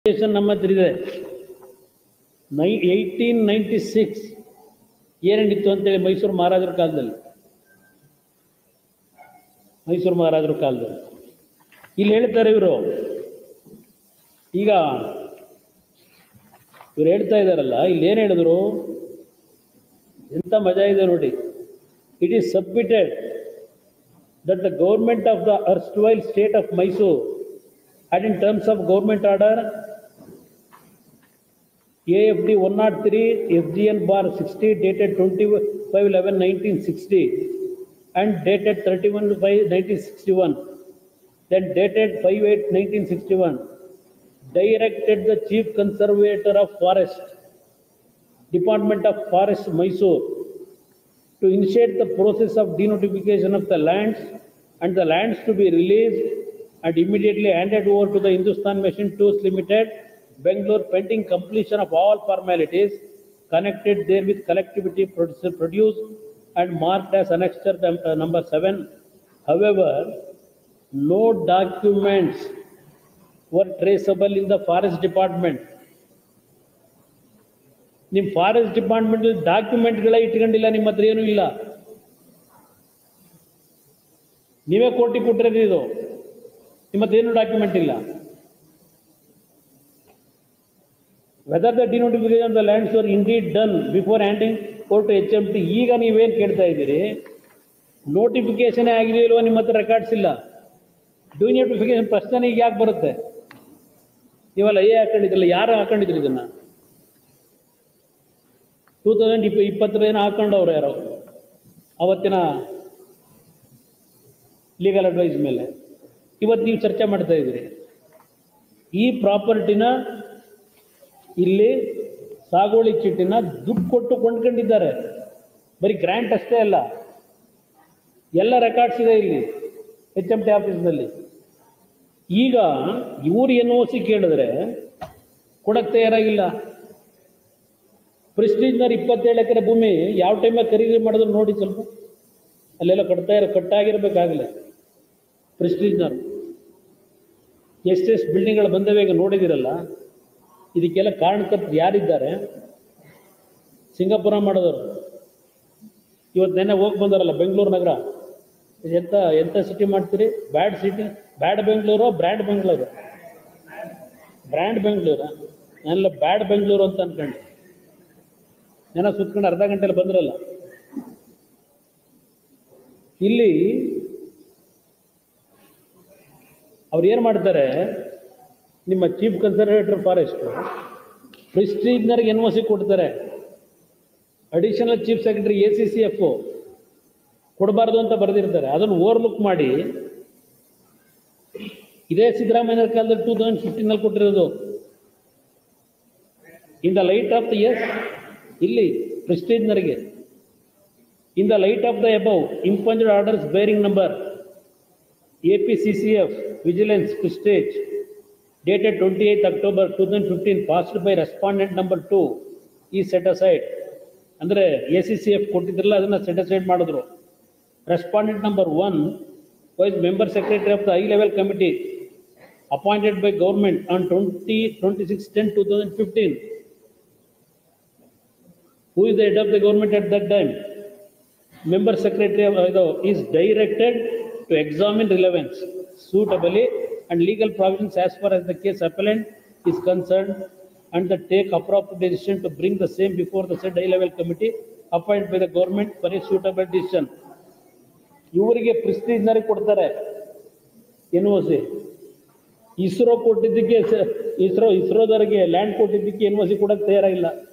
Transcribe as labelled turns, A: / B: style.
A: ನಮ್ಮ ಹತ್ರ ಇದೆ. 1896 ಏನೇನಿತ್ತು ಅಂತೇಳಿ ಮೈಸೂರು ಮಹಾರಾಜರ ಕಾಲದಲ್ಲಿ ಇಲ್ಲಿ ಹೇಳ್ತಾರೆ ಇವರು. ಈಗ ಇವ್ರು ಹೇಳ್ತಾ ಇದ್ದಾರಲ್ಲ, ಇಲ್ಲಿ ಏನು ಹೇಳಿದ್ರು, ಎಂಥ ಮಜಾ ಇದೆ ನೋಡಿ. It is submitted that the government of the erstwhile state of Mysuru had in terms of government order AFD 103 FGN bar 60 dated 25/11/1960 and dated 31/5/1961, then dated 5/8/1961, directed the Chief Conservator of Forest, Department of Forest, Mysore, to initiate the process of denotification of the lands and the lands to be released and immediately handed over to the Hindustan Machine Tools Limited, Bangalore, pending completion of all formalities connected therewith collectively produced and marked as annexure number 7. However, no documents were traceable in the Forest Department. ನಿಮ್ಮ forest department ಡಾಕ್ಯುಮೆಂಟ್ಗಳೇ ಇಟ್ಕೊಂಡಿಲ್ಲ, ನಿಮ್ಮ ಹತ್ರ ಏನೂ ಇಲ್ಲ. ನೀವೇ ಕೋಟಿ ಕೊಟ್ಟಿರೋದು ಇದು, ನಿಮ್ಮ ಹತ್ರ ಏನು ಡಾಕ್ಯುಮೆಂಟ್ ಇಲ್ಲ. Whether the denotification of the lands were indeed done before handing over to HMT. ಈಗ ನೀವೇನು ಕೇಳ್ತಾ ಇದ್ದೀರಿ, ನೋಟಿಫಿಕೇಶನೇ ಆಗಿದೆ ಇಲ್ವೋ, ನಿಮ್ಮ ಹತ್ರ ರೆಕಾರ್ಡ್ಸ್ ಇಲ್ಲ. ಡಿನೋಟಿಫಿಕೇಶನ್ ಪ್ರಶ್ನೆ ಈಗ ಯಾಕೆ ಬರುತ್ತೆ? ನೀವೆಲ್ಲ ಹಾಕೊಂಡಿದ್ರಲ್ಲ, ಯಾರು ಹಾಕೊಂಡಿದ್ರಿ ಇದನ್ನು? 2020 ಹಾಕೊಂಡವ್ರು ಯಾರೋ ಅವತ್ತಿನ ಲೀಗಲ್ ಅಡ್ವೈಸ್ ಮೇಲೆ. ಇವತ್ತು ನೀವು ಚರ್ಚೆ ಮಾಡ್ತಾ ಇದ್ದೀರಿ. ಈ ಪ್ರಾಪರ್ಟಿನ ಇಲ್ಲಿ ಸಾಗುವಳಿ ಚೀಟಿನ ದುಡ್ಡು ಕೊಟ್ಟು ಕೊಂಡ್ಕೊಂಡಿದ್ದಾರೆ. ಬರೀ ಗ್ರ್ಯಾಂಟ್ ಅಷ್ಟೇ ಅಲ್ಲ, ಎಲ್ಲ ರೆಕಾರ್ಡ್ಸ್ ಇದೆ ಇಲ್ಲಿ HMT ಆಫೀಸ್ನಲ್ಲಿ. ಈಗ ಇವರು NOC ಕೇಳಿದ್ರೆ ಕೊಡಕ್ಕೆ ತಯಾರಾಗಿಲ್ಲ. ಪ್ರೆಸ್ಟೀಜ್ನವ್ರು 27 ಎಕರೆ ಭೂಮಿ ಯಾವ ಟೈಮಾಗ ಖರೀದಿ ಮಾಡಿದ್ರು ನೋಡಿ, ಸ್ವಲ್ಪ ಅಲ್ಲೆಲ್ಲ ಕಟ್ಟಾಗಿರ್ಬೇಕಾಗಲ್ಲ. ಪ್ರೆಸ್ಟೀಜ್ನವ್ರು ಎಷ್ಟೆಷ್ಟು ಬಿಲ್ಡಿಂಗ್ಗಳು ಬಂದವೆ ಈಗ ನೋಡಿದಿರಲ್ಲ. ಇದಕ್ಕೆಲ್ಲ ಕಾರಣಕರ್ತರು ಯಾರಿದ್ದಾರೆ? ಸಿಂಗಾಪುರ ಮಾಡಿದವರು. ಇವತ್ತು ನೆನ್ನೆ ಹೋಗಿ ಬಂದಾರಲ್ಲ ಬೆಂಗಳೂರು ನಗರ. ಎಂಥ ಸಿಟಿ ಮಾಡ್ತೀರಿ? Bad city, bad Bengaluru, brand Bengaluru. Brand Bengaluru ನಾನೆಲ್ಲ ಬ್ಯಾಡ್ ಬೆಂಗಳೂರು ಅಂತ ಅನ್ಕೊಂಡೆ. ಜನ ಸುತ್ಕೊಂಡು ಅರ್ಧ ಗಂಟೆಯಲ್ಲಿ ಬಂದ್ರಲ್ಲ. ಇಲ್ಲಿ ಅವ್ರು ಏನು ಮಾಡ್ತಾರೆ, ನಿಮ್ಮ ಚೀಫ್ ಕನ್ಸರ್ವೇಟರ್ ಫಾರೆಸ್ಟ್ ಪ್ರೆಸ್ಟೀಜ್ನವ್ರಿಗೆ NOC ಕೊಡ್ತಾರೆ. ಅಡಿಷನಲ್ ಚೀಫ್ ಸೆಕ್ರೆಟರಿ ACCF ಕೊಡಬಾರ್ದು ಅಂತ ಬರೆದಿರ್ತಾರೆ. ಅದನ್ನು ಓವರ್ಲುಕ್ ಮಾಡಿ ಇದೇ ಸಿದ್ದರಾಮಯ್ಯರ ಕಾಲದಲ್ಲಿ 2015 ಕೊಟ್ಟಿರೋದು. In the light of the ಇಲ್ಲಿ ಪ್ರೆಸ್ಟೀಜ್ನರಿಗೆ in the light of the above impugned orders bearing number APCCF vigilance prestige dated 28 October 2015 passed by respondent number 2 is set aside. ಅಂದರೆ ACCF ಕೊಟ್ಟಿದ್ರಲ್ಲ, ಅದನ್ನು ಸೆಟ್ ಅಸೈಡ್ ಮಾಡಿದ್ರು. Respondent number 1 was member secretary of the high level committee appointed by government on 26/10/2015. Who is the head of the government at that time? Member secretary is directed to examine relevance, suitably and legal provisions as far as the case appellant is concerned, and the take appropriate decision to bring the same before the said high level committee appointed by the government for a suitable decision. ಇವರಿಗೆ ಪ್ರೆಸ್ಟೀಜ್ನರಿಗೆ ಕೊಡ್ತಾರೆ NOC. ISRO ಕೊಟ್ಟಿದ್ದಕ್ಕೆ ಇಸ್ರೋದವರಿಗೆ land ಕೊಟ್ಟಿದ್ದಕ್ಕೆ NOC ಕೊಡಕ್ಕೆ ತಯಾರಾಗಿಲ್ಲ.